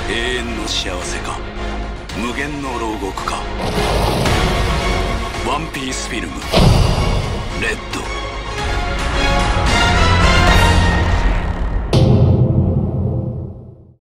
永遠の幸せか無限の牢獄か。ワンピースフィルムレッド。